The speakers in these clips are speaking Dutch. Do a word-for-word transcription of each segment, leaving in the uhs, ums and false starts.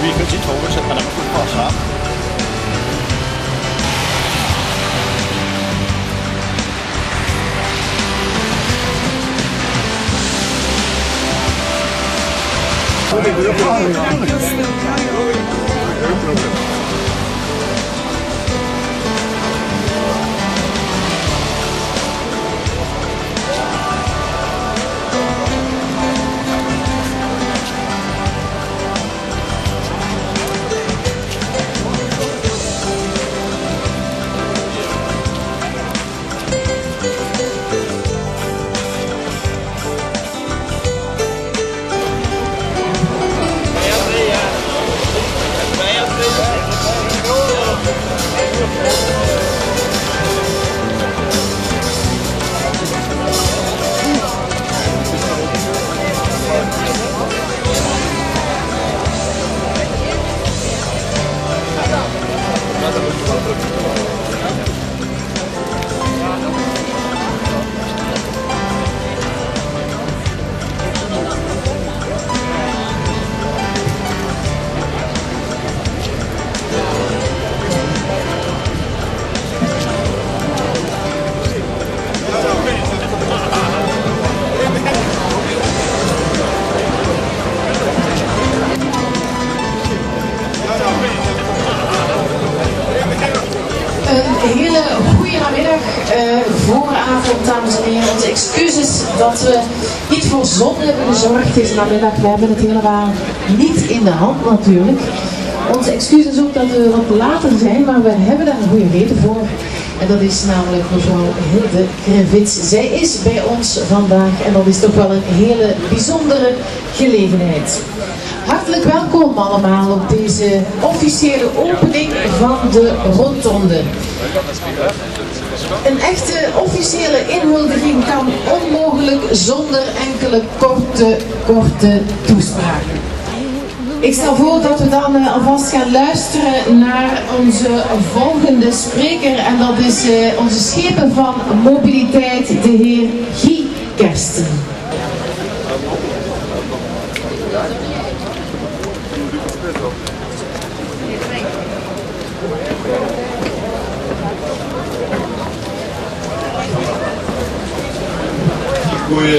wie kunt je het horen, zet maar even goed pas aan. Een hele goede namiddag, uh, vooravond dames en heren. Onze excuses dat we niet voor zon hebben gezorgd deze namiddag. We hebben het helemaal niet in de hand natuurlijk. Onze excuses ook dat we wat later zijn, maar we hebben daar een goede reden voor. En dat is namelijk mevrouw Hilde Krevits. Zij is bij ons vandaag en dat is toch wel een hele bijzondere gelegenheid. Hartelijk welkom allemaal op deze officiële opening van de Rotonde. Een echte officiële inhuldiging kan onmogelijk zonder enkele korte, korte toespraken. Ik stel voor dat we dan uh, alvast gaan luisteren naar onze volgende spreker en dat is uh, onze schepen van mobiliteit, de heer Guy Kersten. Goeie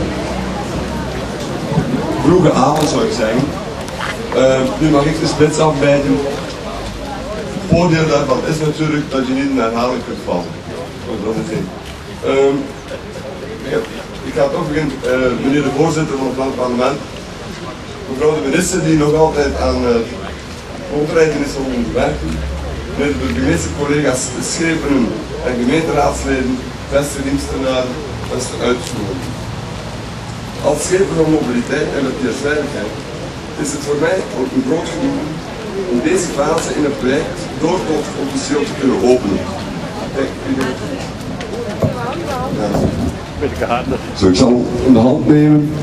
vroege avond zou ik zeggen. Uh, nu mag ik de splits afbijten. Het voordeel daarvan is natuurlijk dat je niet in herhaling kunt vallen. Dat is het. Um, ja, ik ga toch beginnen, uh, meneer de voorzitter van het parlement, mevrouw de minister die nog altijd aan het uh, voorbereiden is om te werken, meneer de burgemeester, collega's, schepenen en gemeenteraadsleden, beste dienstenaren, beste uitvoering. Als schepen van mobiliteit en verkeersveiligheid is het voor mij ook een groot genoegen om deze fase in het project doortocht officieel te kunnen openen. Kijk, ja. Zo, ik zal in de hand nemen.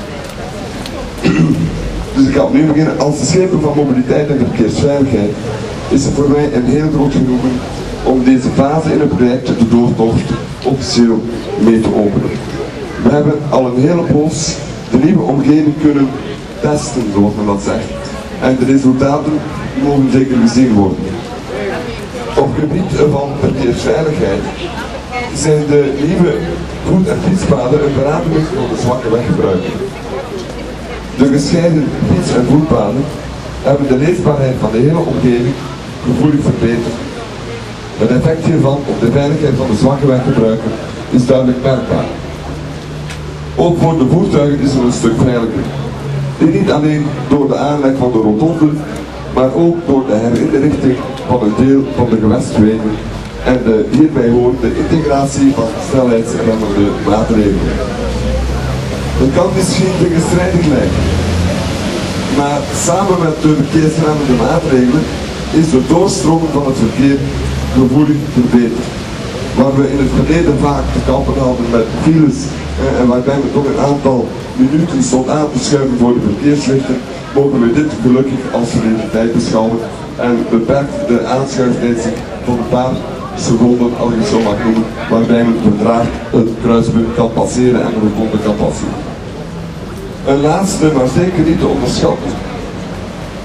Dus ik ga opnieuw beginnen. Als de schepen van mobiliteit en verkeersveiligheid is het voor mij een heel groot genoegen om deze fase in het project de doortocht officieel mee te openen. We hebben al een hele poos de nieuwe omgeving kunnen testen, zoals men dat zegt. En de resultaten mogen zeker gezien worden. Op het gebied van verkeersveiligheid zijn de nieuwe voet- en fietspaden een verademing voor de zwakke weggebruiker. De gescheiden fiets- en voetpaden hebben de leesbaarheid van de hele omgeving gevoelig verbeterd. Het effect hiervan op de veiligheid van de zwakke weggebruiker is duidelijk merkbaar. Ook voor de voertuigen is het een stuk veiliger. Dit niet alleen door de aanleg van de rotonde, maar ook door de herinrichting van een deel van de gewestwegen en de hierbij horende integratie van snelheidsremmende maatregelen. Het kan misschien tegenstrijdig lijken, maar samen met de verkeersremmende maatregelen is de doorstroming van het verkeer gevoelig verbeterd. Waar we in het verleden vaak te kampen hadden met files eh, en waarbij we toch een aantal minuten stond aan te schuiven voor de verkeerslichten, mogen we dit gelukkig als realiteit beschouwen en beperkt de aanschuiftijd zich tot een paar seconden, als ik het zo mag noemen, waarbij men vertraagd het kruispunt kan passeren en de rotonde kan passeren. Een laatste, maar zeker niet te onderschatten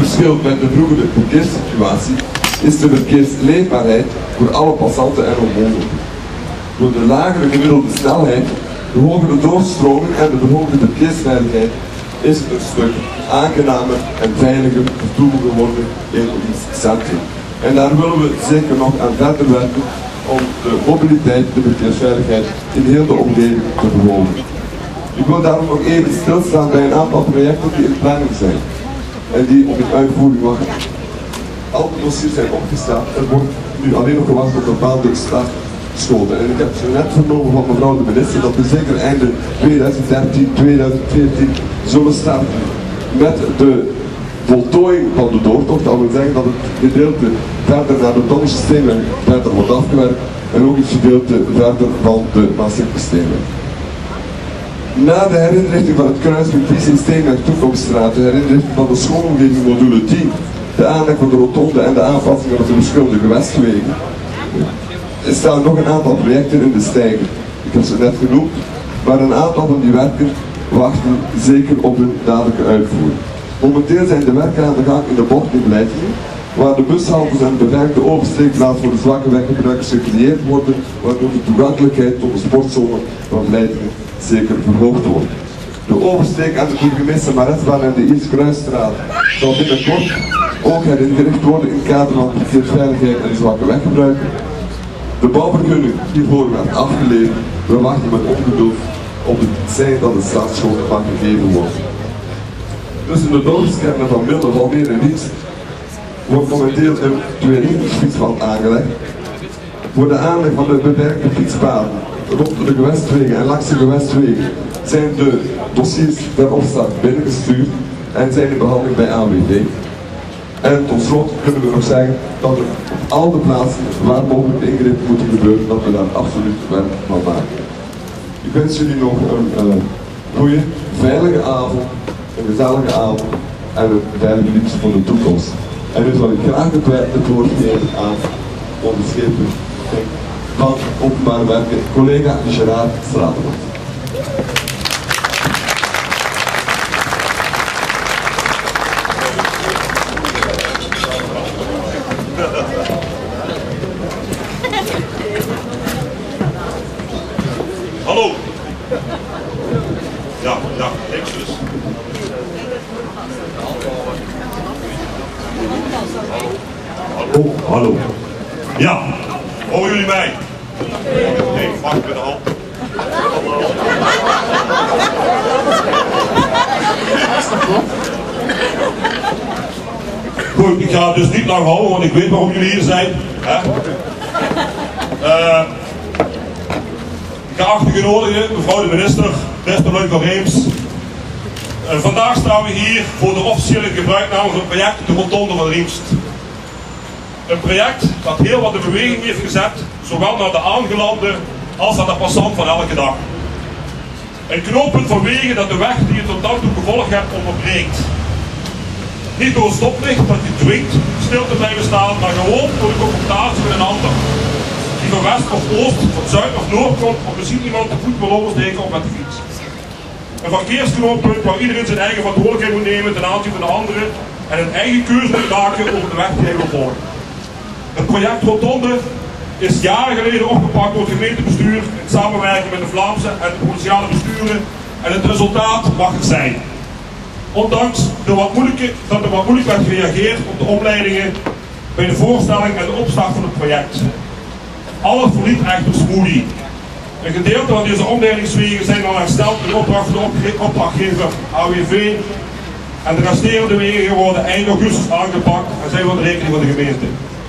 verschil met de vroegere verkeerssituatie is de verkeersleefbaarheid voor alle passanten en omwonenden. Door de lagere gemiddelde snelheid, de hogere doorstroming en de verhoogde verkeersveiligheid is het een stuk aangenamer en veiliger vertoeven geworden in ons centrum. En daar willen we zeker nog aan verder werken om de mobiliteit, de verkeersveiligheid in heel de omgeving te verhogen. Ik wil daarom nog even stilstaan bij een aantal projecten die in planning zijn en die op een uitvoering wachten. Al de dossiers zijn opgesteld, er wordt nu alleen nog gewacht op bepaalde startschoten. En ik heb zo net vernomen van mevrouw de minister dat we zeker einde tweeduizend dertien, tweeduizend veertien zullen starten met de voltooiing van de doortocht. Dat wil zeggen dat het gedeelte verder naar de Donnersteenweg verder wordt afgewerkt en ook het gedeelte verder van de Maastrichtsteenweg. Na de herinrichting van het kruispunt V C Steenweg Toekomststraat, de herinrichting van de schoolomgeving module tien, de aanleg van de rotonde en de aanpassingen op de verschillende gewestwegen, er staan nog een aantal projecten in de stijger. Ik heb ze net genoemd, maar een aantal van die werken wachten zeker op hun dadelijke uitvoering. Momenteel zijn de werken aan de gang in de bocht in Leidingen, waar de bushaltes en de beperkte oversteekplaats voor de zwakke weggebruikers gecreëerd worden, waardoor de toegankelijkheid tot de sportzone van Leidingen zeker verhoogd wordt. De oversteek aan de burgemeester Maresbaan en de Iels Kruisstraat zal binnenkort ook heringericht worden in het kader van verkeersveiligheid en zwakke weggebruiker. De bouwvergunning hiervoor werd afgeleverd. We wachten met ongeduld op het zijn dat het startschoten van gegeven wordt. Tussen de dorpskernen van Milde, Valmeer en Riets wordt momenteel een tweerichtingsfietspad aangelegd. Voor de aanleg van de beperkte fietspaden rond de gewestwegen en langs de gewestwegen zijn de dossiers per opstart binnengestuurd en zijn in behandeling bij A W D. En tot slot kunnen we nog zeggen dat er op al de plaatsen waar mogelijk ingrepen moeten gebeuren, dat we daar absoluut werk van maken. Ik wens jullie nog een uh, goede, veilige avond, een gezellige avond en een veilige liefde voor de toekomst. En nu zal ik graag het woord geven aan onze schepen van openbare werken, collega Gerard Strateman. Hallo. Ja, ja, niks dus. Hallo, hallo. Ja, horen jullie mij? Nee, mag ik met de hand? Goed, ik ga het dus niet lang houden, want ik weet waarom jullie hier zijn. Hè? Uh, Geachte genodigen, mevrouw de minister, beste Leuk Reems. Uh, vandaag staan we hier voor de officiële gebruikname van het project de Rotonde van Riemst. Een project dat heel wat in beweging heeft gezet, zowel naar de aangelande als naar de passant van elke dag. Een knooppunt van wegen dat de weg die je tot dan toe gevolgd hebt onderbreekt. Niet door een stoplicht dat je dwingt stil te blijven staan, maar gewoon door de confrontatie met een ander. Die van west of oost, van zuid of noord komt, of misschien iemand de voet wil oversteken of met de fiets. Een verkeersknooppunt waar iedereen zijn eigen verantwoordelijkheid moet nemen ten aanzien van de anderen en een eigen keuze moet maken over de weg die hij wil volgen. Het project Rotonde is jaren geleden opgepakt door het gemeentebestuur in samenwerking met de Vlaamse en de provinciale besturen en het resultaat mag het zijn. Ondanks de wat moeilijke, dat er wat moeilijk werd gereageerd op de omleidingen bij de voorstelling en de opstart van het project. Alles verliep echter smoothie. Een gedeelte van deze omleidingswegen zijn al hersteld in opdracht van de opdrachtgever A W V en de resterende wegen worden eind augustus aangepakt en zijn voor de rekening van de gemeente.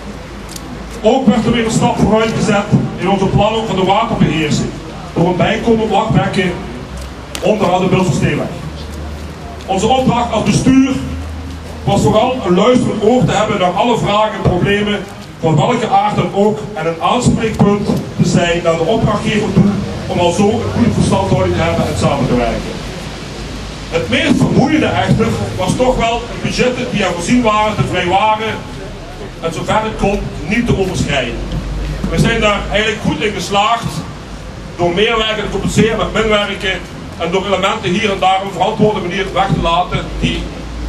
Ook werd er weer een stap vooruit gezet in onze planning van de waterbeheersing door een bijkomend wachtwerken onderaan de Bilstersteenweg. Onze opdracht als bestuur was vooral een luisterend oor te hebben naar alle vragen en problemen van welke aard dan ook en een aanspreekpunt te zijn naar de opdrachtgever toe om al zo een goede verstandhouding te hebben en samen te werken. Het meest vermoeiende echter was toch wel de budgetten die er voorzien waren te vrij waren en zover het kon niet te overschrijden. We zijn daar eigenlijk goed in geslaagd door meer werken te compenseren met minwerken en door elementen hier en daar op een verantwoorde manier weg te laten die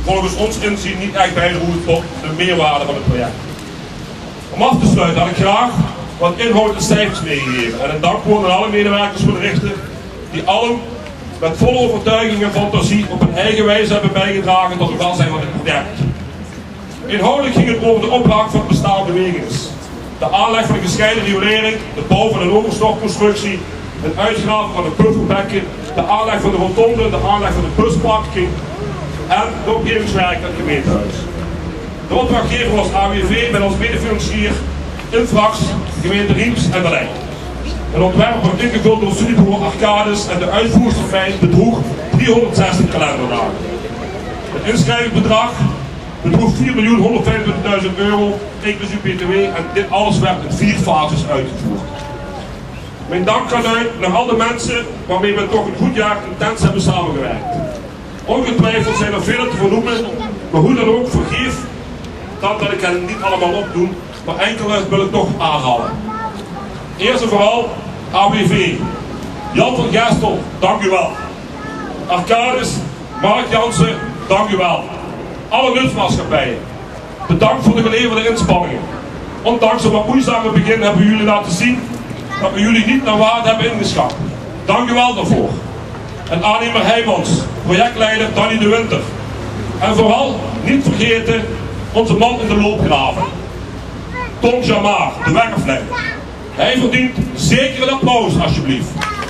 volgens ons inzien niet echt bijdragen tot de meerwaarde van het project. Om af te sluiten had ik graag wat inhoud en cijfers meegegeven en een dankwoord aan alle medewerkers van de Richter die allen met volle overtuiging en fantasie op een eigen wijze hebben bijgedragen tot het welzijn van het project. Inhoudelijk ging het over de opbraak van het bestaande wegens, de aanleg van de gescheiden riolering, de bouw van een overstofconstructie, het uitgraven van de pufferbekken, de aanleg van de rotonde, de aanleg van de busparking en de omgevingswerk aan het gemeentehuis. De opdrachtgever was A W V met als medefinancier Infrax, gemeente Riems en de Lijn. Het ontwerp wordt ingevuld door studiebureau Arcadis en de uitvoerstermijn bedroeg driehonderdzestig kalenderdagen. Het inschrijvingsbedrag bedroeg vier miljoen honderdvijfentwintigduizend euro, inclusief B T W, en dit alles werd in vier fases uitgevoerd. Mijn dank gaat uit naar al de mensen waarmee we toch een goed jaar intens hebben samengewerkt. Ongetwijfeld zijn er vele te vernoemen, maar hoe dan ook, vergeef dat, dat ik hen niet allemaal opdoen, maar enkele wil ik toch aanhalen. Eerst en vooral A W V. Jan van Gestel, dank u wel. Arcadis, Mark Jansen, dank u wel. Alle nutsmaatschappijen, bedankt voor de geleverde inspanningen. Ondanks een wat moeizame begin hebben jullie laten zien dat we jullie niet naar waarde hebben ingeschat. Dank u wel daarvoor. En aannemer Heijmans, projectleider Danny de Winter. En vooral, niet vergeten, onze man in de loopgraven. Tom Jamar, de werfleider. Hij verdient zeker een applaus, alsjeblieft.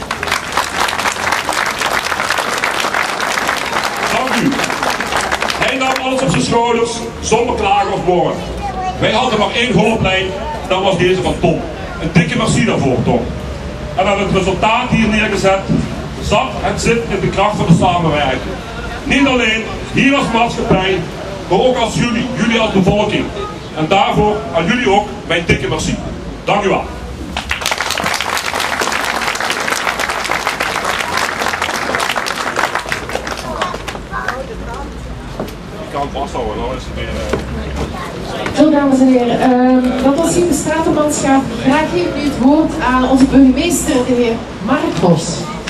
Dank u. Hij nam alles op zijn schouders, zonder klagen of boren. Wij hadden maar één hulplijn, dat was deze van Tom. Een dikke merci daarvoor, Tom. En aan het resultaat hier neergezet, zat en zit in de kracht van de samenwerking. Niet alleen hier als maatschappij, maar ook als jullie, jullie als bevolking. En daarvoor aan jullie ook mijn dikke merci. Dank u wel. Ik kan het vasthouden, dan is het weer... Zo, dames en heren, uh, dat was hier de stratenmanschap. Graag geef ik nu het woord aan onze burgemeester, de heer Mark Bos.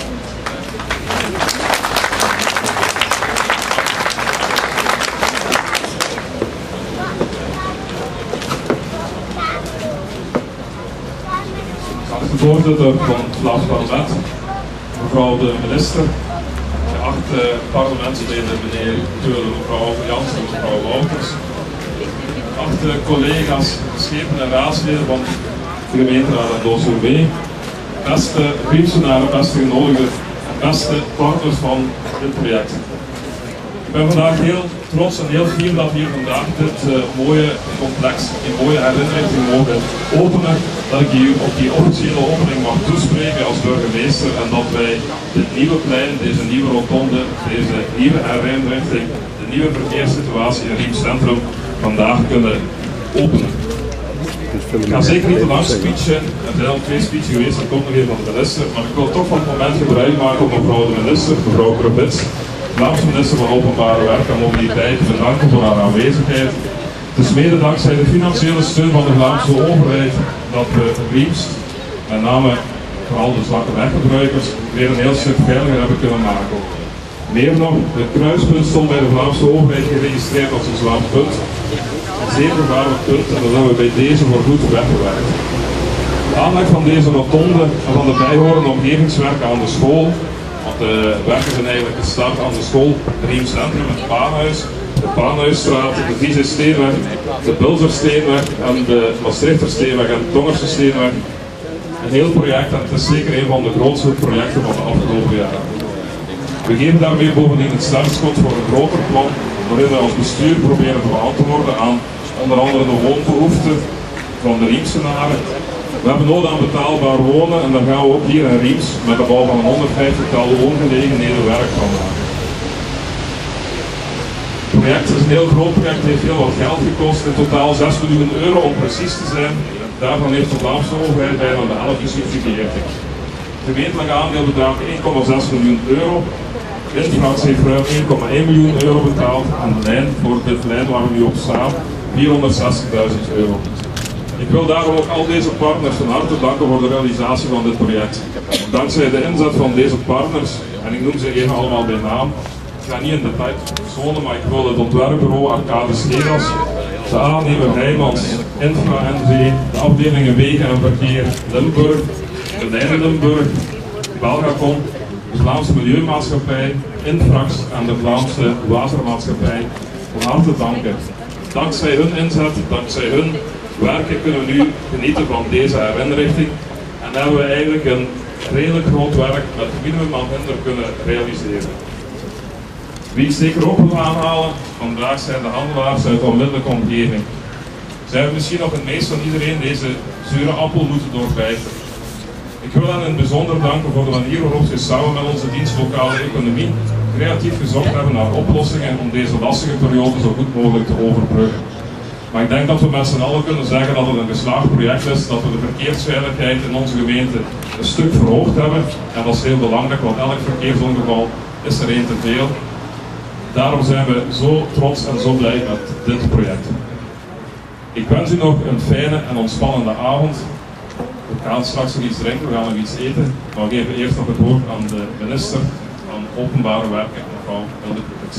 De voorzitter van het Vlaams parlement, mevrouw de minister, geachte parlementsleden, meneer Teulen, mevrouw Jansen, mevrouw Wouters, geachte collega's, schepen en raadsleden van de gemeenteraad en D O S O W, beste Riemsenaren, beste genodigden en beste partners van dit project. Ik ben vandaag heel trots en heel fier dat we hier vandaag dit uh, mooie complex in mooie herinnering mogen openen. Dat ik hier op die officiële opening mag toespreken als burgemeester en dat wij dit nieuwe plein, deze nieuwe rotonde, deze nieuwe herinrichting, de nieuwe verkeerssituatie in Riems Centrum vandaag kunnen openen. Ik ga zeker niet te lang speechen, er zijn al twee speeches geweest, er komt nog een van de minister, maar ik wil toch van het moment gebruik maken om mevrouw de minister, mevrouw Krupits, Vlaamse minister van Openbare Werk en Mobiliteit, te bedanken voor haar aanwezigheid. Het is mede dankzij de financiële steun van de Vlaamse overheid dat we Riems, met name vooral de zwakke weggebruikers, weer een heel stuk veiliger hebben kunnen maken. Meer nog, het kruispunt stond bij de Vlaamse overheid geregistreerd als een zwart punt. Een zeer gevaarlijk punt en dat hebben we bij deze voor goed weggewerkt. De aanleg van deze rotonde en van de bijhorende omgevingswerken aan de school, want de werken zijn eigenlijk gestart aan de school Riems Centrum, het Paanhuis, de Paanhuisstraat, de Vieze Steenweg, de Bulzersteenweg en de Maastrichtersteenweg en de Tongerse Steenweg. Een heel project en het is zeker een van de grootste projecten van de afgelopen jaren. We geven daarmee bovendien het startschot voor een groter plan waarin we als bestuur proberen te beantwoorden aan onder andere de woonbehoeften van de Riemsenaren. We hebben nood aan betaalbaar wonen en daar gaan we ook hier in Riems met de bouw van een honderdvijftigtal woongelegenheden werk van maken. Het project is een heel groot project, het heeft heel wat geld gekost, in totaal zes miljoen euro om precies te zijn. Daarvan heeft de Vlaamse overheid bijna de helft gesubsidieerd. Het gemeentelijke aandeel bedraagt één komma zes miljoen euro. Infrax heeft ruim één komma één miljoen euro betaald en de lijn voor dit lijn waar we nu op staan vierhonderdzestigduizend euro. Ik wil daarom ook al deze partners van harte danken voor de realisatie van dit project. Dankzij de inzet van deze partners, en ik noem ze even allemaal bij naam, Ik ga niet in detail personen, maar ik wil het ontwerpbureau Arcadis Geras, de aannemer Heijmans, Infra N V, de afdelingen Wegen en Verkeer Limburg, de Lijnen Limburg, Belgacom, de Vlaamse Milieumaatschappij, Infrax en de Vlaamse Watermaatschappij van harte danken. Dankzij hun inzet, dankzij hun werken kunnen we nu genieten van deze herinrichting en hebben we eigenlijk een redelijk groot werk met het minimum aan hinder kunnen realiseren. Wie ik zeker ook wil aanhalen, vandaag zijn de handelaars uit de onmiddellijke omgeving. Zij hebben misschien nog het meest van iedereen deze zure appel moeten doorbijten. Ik wil hen in het bijzonder danken voor de manier waarop ze samen met onze dienst lokale economie creatief gezocht hebben naar oplossingen om deze lastige periode zo goed mogelijk te overbruggen. Maar ik denk dat we met z'n allen kunnen zeggen dat het een geslaagd project is, dat we de verkeersveiligheid in onze gemeente een stuk verhoogd hebben. En dat is heel belangrijk, want elk verkeersongeval is er één te veel. Daarom zijn we zo trots en zo blij met dit project. Ik wens u nog een fijne en ontspannende avond. We gaan straks nog iets drinken, we gaan nog iets eten. Maar we geven eerst nog het woord aan de minister van Openbare Werken, mevrouw Hilde Krukens.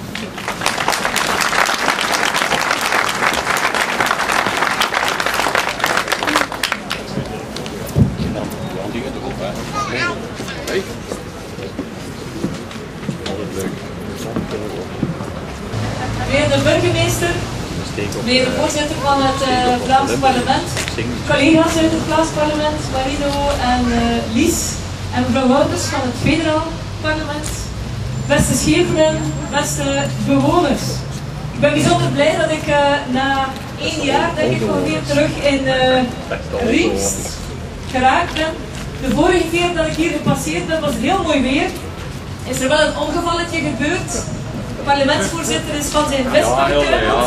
Meneer de burgemeester, meneer de voorzitter van het uh, Vlaamse parlement, collega's uit het Vlaams parlement, Marido en uh, Lies, en mevrouw Wouters van het federaal parlement, beste Schepenen, beste bewoners. Ik ben bijzonder blij dat ik uh, na één jaar, denk ik, weer terug in uh, Riemst geraakt ben. De vorige keer dat ik hier gepasseerd ben, was het heel mooi weer. Is er wel een ongevalletje gebeurd? De parlementsvoorzitter is van zijn vest afgetuimeld.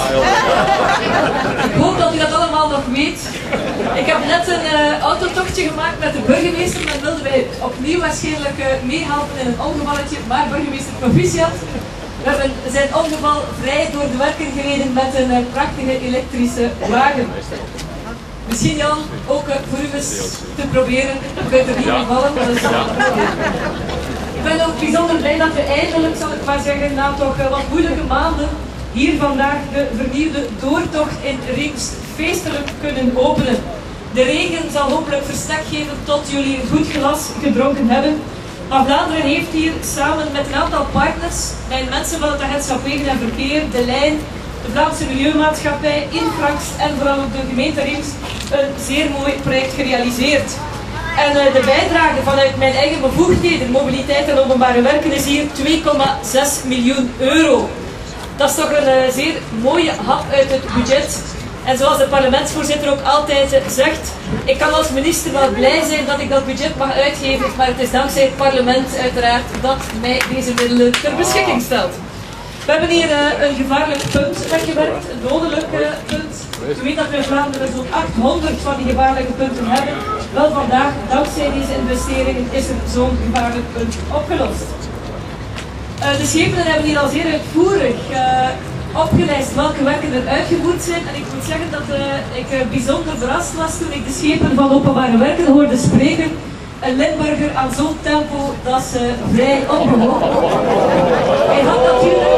Ik hoop dat u dat allemaal nog weet. Ik heb net een uh, autotochtje gemaakt met de burgemeester. Men wilde wij opnieuw waarschijnlijk uh, meehelpen in een ongevalletje, maar burgemeester proficiat. We hebben zijn ongeval vrij door de werken gereden met een uh, prachtige elektrische wagen. Misschien Jan, ook uh, voor u eens te proberen. U kunt er niet mee vallen, maar dat is wel Ik ben ook bijzonder blij dat we eindelijk, zal ik maar zeggen, na toch uh, wat moeilijke maanden hier vandaag de vernieuwde doortocht in Riemst feestelijk kunnen openen. De regen zal hopelijk verstek geven tot jullie een goed glas gedronken hebben. Maar Vlaanderen heeft hier samen met een aantal partners, mijn mensen van het agentschap Wegen en Verkeer, de Lijn, de Vlaamse Milieumaatschappij, Infrax en vooral ook de gemeente Riemst een zeer mooi project gerealiseerd. En uh, de bijdrage vanuit mijn eigen bevoegdheden, mobiliteit en openbare werken, is hier twee komma zes miljoen euro. Dat is toch een uh, zeer mooie hap uit het budget. En zoals de parlementsvoorzitter ook altijd uh, zegt, ik kan als minister wel blij zijn dat ik dat budget mag uitgeven, maar het is dankzij het parlement uiteraard dat mij deze middelen ter beschikking stelt. We hebben hier uh, een gevaarlijk punt weggewerkt, een dodelijk uh, punt. U weet dat we in Vlaanderen zo'n achthonderd van die gevaarlijke punten hebben. Wel vandaag, dankzij deze investeringen, is er zo'n gevaarlijk punt opgelost. Uh, de schepenen hebben hier al zeer uitvoerig uh, opgelijst welke werken er uitgevoerd zijn. En ik moet zeggen dat uh, ik uh, bijzonder verrast was toen ik de schepen van openbare werken hoorde spreken. Een Limburger aan zo'n tempo, dat is uh, vrij ongewoon. Hij had natuurlijk...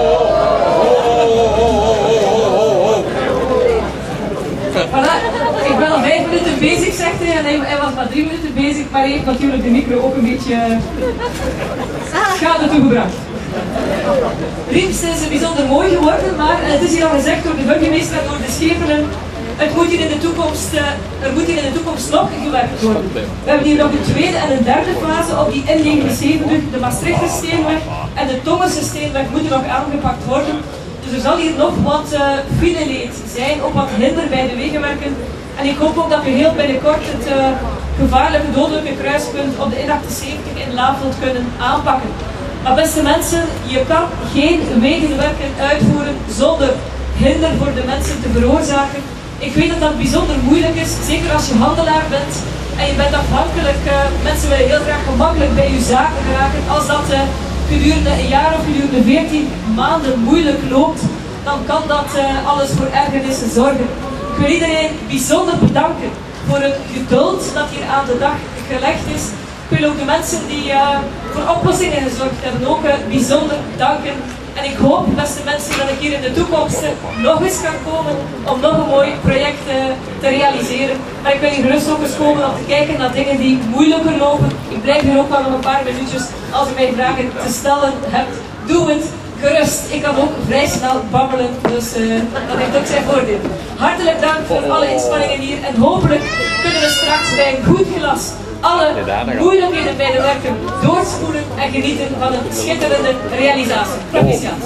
Voilà, ik ben al vijf minuten bezig, zegt hij, en hij, hij was maar drie minuten bezig, maar hij heeft natuurlijk de micro ook een beetje schade toegebracht. Riemst is bijzonder mooi geworden, maar het is hier al gezegd door de burgemeester en door de schepenen. Het moet hier in de toekomst, uh, er moet hier in de toekomst nog gewerkt worden. We hebben hier nog een tweede en een derde fase op die N negenenzeventig, de Maastrichter Steenweg en de Tongense Steenweg moeten nog aangepakt worden. Dus er zal hier nog wat uh, fileleed zijn, ook wat hinder bij de wegenwerken. En ik hoop ook dat we heel binnenkort het uh, gevaarlijke dodelijke kruispunt op de N achtenzeventig in Laveld kunnen aanpakken. Maar beste mensen, je kan geen wegenwerken uitvoeren zonder hinder voor de mensen te veroorzaken. Ik weet dat dat bijzonder moeilijk is, zeker als je handelaar bent en je bent afhankelijk, uh, mensen willen heel graag gemakkelijk bij je zaken geraken. Als dat uh, gedurende een jaar of gedurende veertien maanden moeilijk loopt, dan kan dat uh, alles voor ergernissen zorgen. Ik wil iedereen bijzonder bedanken voor het geduld dat hier aan de dag gelegd is. Ik wil ook de mensen die uh, voor oplossingen gezorgd hebben ook uh, bijzonder danken. En ik hoop, beste mensen, dat ik hier in de toekomst nog eens kan komen om nog een mooi project uh, te realiseren. Maar ik wil hier gerust ook eens komen om te kijken naar dingen die moeilijker lopen. Ik blijf hier ook wel nog een paar minuutjes. Als u mij vragen te stellen hebt, doe het gerust. Ik kan ook vrij snel babbelen, dus uh, dat heeft ook zijn voordeel. Hartelijk dank voor alle inspanningen hier en hopelijk kunnen we straks bij een goed glas alle moeilijkheden bij de werken doorspoelen en genieten van een schitterende realisatie. Proficiat.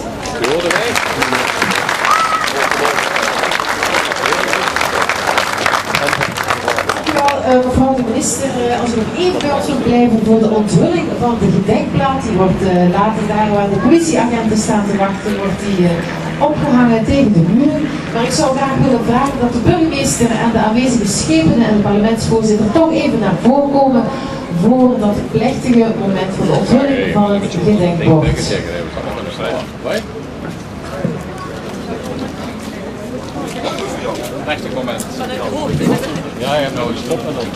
Uh, mevrouw de minister, uh, als u nog even bij ons wilt blijven voor de onthulling van de gedenkplaat, die wordt uh, later daar waar de politieagenten staan te wachten, wordt die uh, opgehangen tegen de muren. Maar ik zou graag willen vragen dat de burgemeester en de aanwezige schepenen en de parlementsvoorzitter toch even naar voren komen voor dat plechtige moment van de onthulling van het gedenkbord. Rechte moment. Ja, ja, nou stop met ons.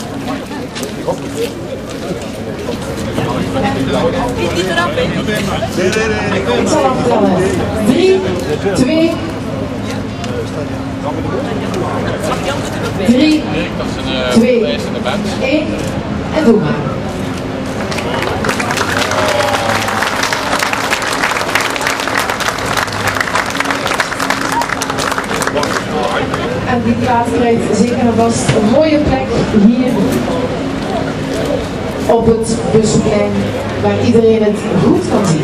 Niet eraf, Ik zal aftellen. drie, twee, drie, twee, één en doe maar. En die plaat krijgt zeker en vast een mooie plek hier op het busplein, waar iedereen het goed kan zien.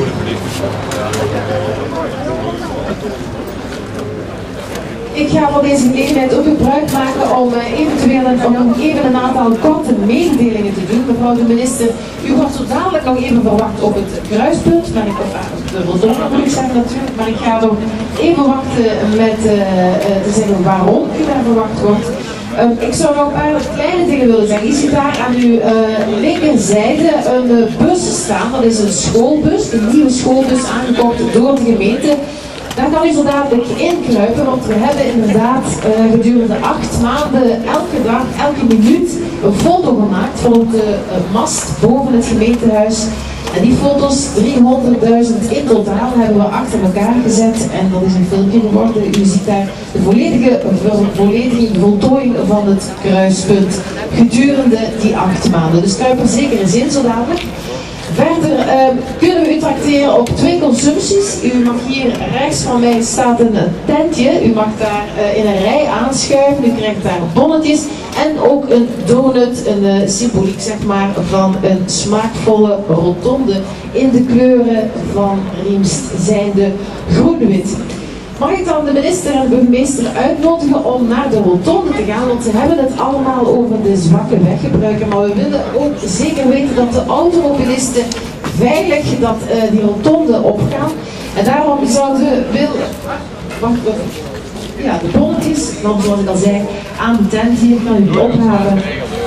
Ik ga van deze gelegenheid ook gebruik maken om uh, eventueel een, om even een aantal korte mededelingen te doen. Mevrouw de minister, u wordt zo dadelijk nog even verwacht op het kruispunt, maar ik, of uh, de rotonde moet ik zeggen natuurlijk, maar ik ga nog even wachten met uh, uh, te zeggen waarom u daar verwacht wordt. Um, ik zou nog een paar kleine dingen willen zeggen. Je ziet daar aan uw uh, linkerzijde een uh, bus staan, dat is een schoolbus, een nieuwe schoolbus aangekocht door de gemeente. Daar kan u zo dadelijk inkruipen, want we hebben inderdaad uh, gedurende acht maanden elke dag, elke minuut een foto gemaakt van de uh, mast boven het gemeentehuis. En die foto's, driehonderdduizend in totaal, hebben we achter elkaar gezet en dat is een filmpje geworden. U ziet daar de volledige volledige voltooiing van het kruispunt gedurende die acht maanden. Dus kruip er zeker eens in zo dadelijk. Verder uh, kunnen we u tracteren op twee consumpties. U mag hier rechts van mij staat een tentje. U mag daar uh, in een rij aanschuiven. U krijgt daar bonnetjes en ook een donut, een uh, symboliek zeg maar van een smaakvolle rotonde in de kleuren van Riemst, zijnde groen-wit. Mag ik dan de minister en de burgemeester uitnodigen om naar de rotonde te gaan, want ze hebben het allemaal over de zwakke weggebruiker, maar we willen ook zeker weten dat de automobilisten veilig dat, uh, die rotonde opgaan. En daarom zouden we willen, wacht, ja, de bonnetjes, dan zoals ik al zei, aan de tent hier kan u ophalen.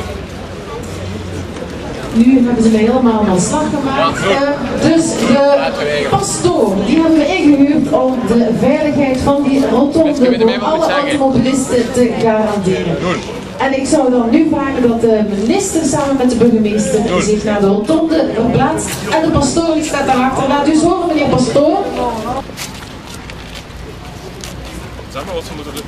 Nu hebben ze mij helemaal van slag gemaakt. Uh, dus de pastoor, die hebben we ingehuurd om de veiligheid van die rotonde voor alle automobilisten te garanderen. En ik zou dan nu vragen dat de minister samen met de burgemeester zich naar de rotonde verplaatst. En de pastoor die staat daarachter. Laat u eens horen, meneer pastoor. Zeg maar wat ze moeten doen.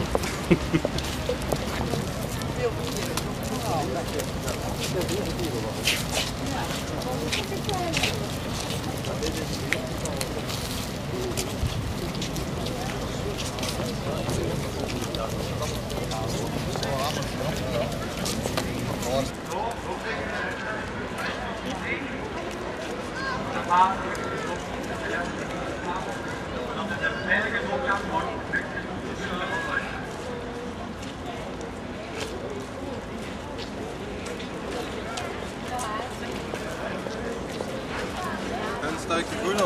Dan sta ik er goed op.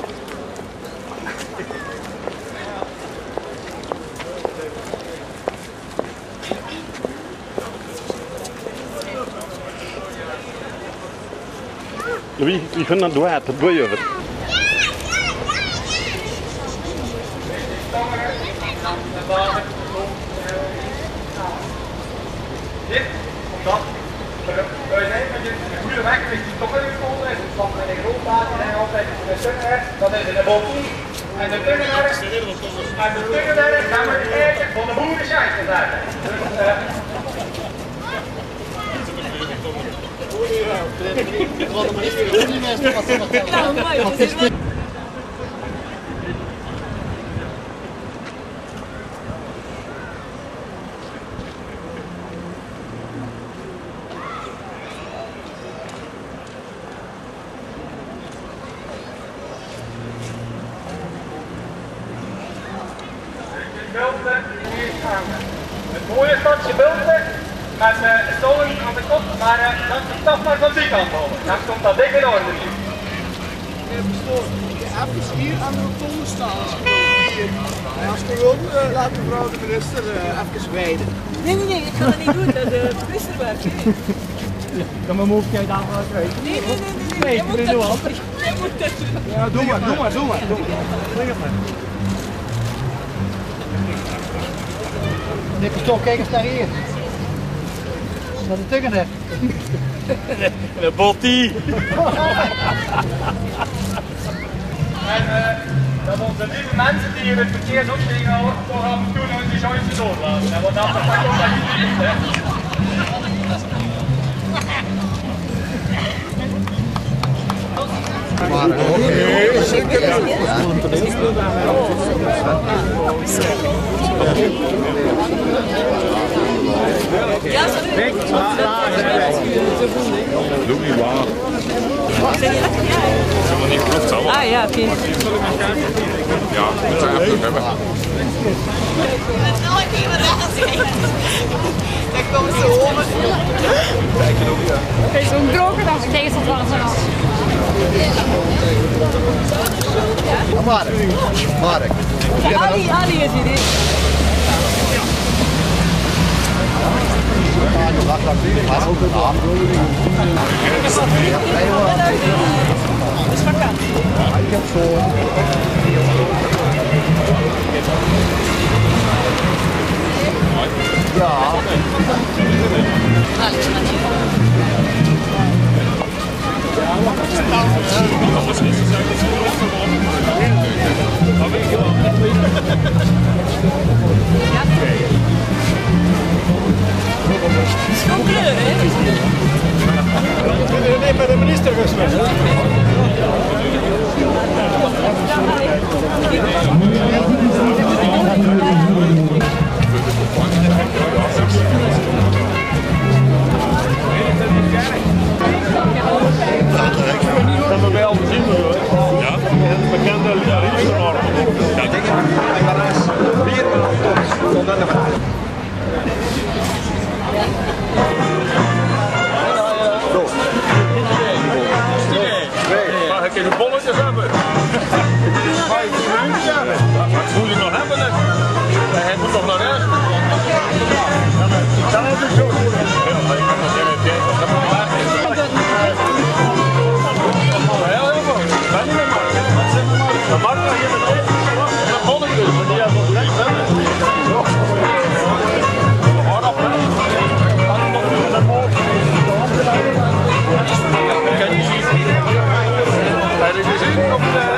Wie, wie gaan dan door? Dat doe je over. Dit, op dat. We zijn met de goede weg is die toch ingekomen is. Het kwam in de grootwater en altijd de Tungenberg, dat is in de Botie. En de Tungenberg, en de Tungenberg gaan we eigenlijk van de boerenscheid te zetten. Dus, uh, het mooie is dat je Bulten met uh, stolen aan de kop, maar uh, dat is toch maar van die kant over. Dan komt dat dik in orde. Even hier aan de rotonde staan. Hier. En als je wilt, uh, laat mevrouw de minister uh, even wijden. Nee, nee, nee, ik ga dat niet doen, dat is het ministerwerk. Dan maar moet jij daar wel krijgen. Nee, nee, nee, nee, nee, nee, nee, jij moet dat doen. Ja, doe maar, doe maar, doe maar. Drink het maar. Dikke toch, kijk eens naar hier. Naar de Tungenberg. De Botti. En uh, dat onze lieve mensen die hier het verkeer ook tegenhouden, toch af en toe nog die zoiets doorlaten. En wat dat toch ook dat je ziet, hè. Maar oké, zeker. Ja, sorry. Doe niet waar. Zeg je lekker? Ja. Dat is helemaal niet gelukt, allemaal. Ah ja, oké. Ja, dat moet je even hebben. Dat is nooit meer wat zeggen. Dat komt zo over. Hij is ook droger dan ik tegen zo'n warm af. Mark, Mark. Ali, Ali is hier. Dat is vakant. Ik heb zo. Ja. Alex, maar niet. Schoon kleur, hè? Nee, bij de minister gesproken. Dat we bij al gezien hoor. Ja? Het bekende Riemsterorgel. Ja, ik denk dat vier maanden tot aan de vaart. Zo. Mag ik even bolletjes hebben? Wat moet ik nog hebben? Hij moet toch naar rechts? Ik kan het zo doen. Ja, maar ik kan nog geen idee. Dat moet laag zijn. Dat mag nog even even. Dat kon ik dus, maar die hebben nog niks hebben. Hoor op, hè. Dat is nog weer naar boven. Kan je zien? Heb je gezien op de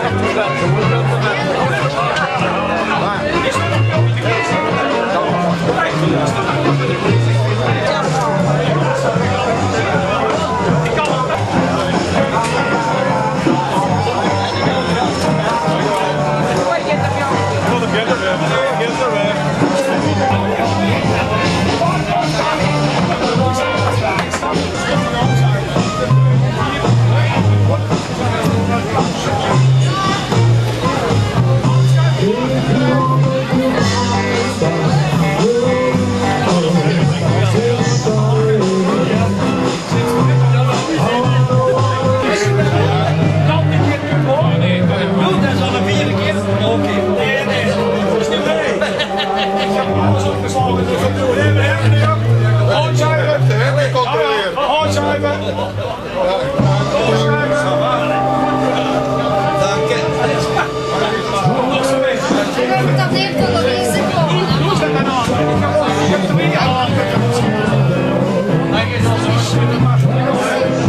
Thank you.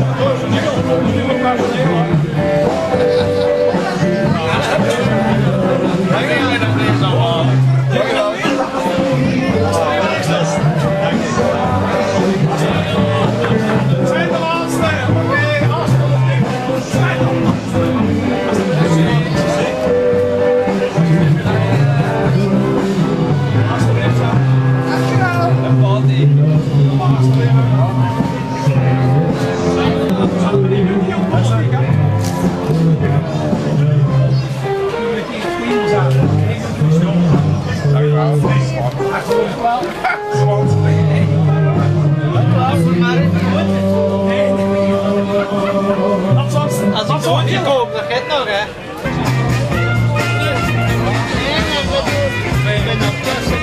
Als dat zo niet komt, dat gaat nog hè. Nee, nee, nee, nee, nee, nee, nee, nee,